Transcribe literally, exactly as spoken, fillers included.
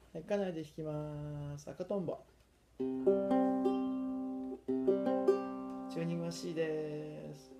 はい、家内で弾きます。赤とんぼ。チューニングは C です。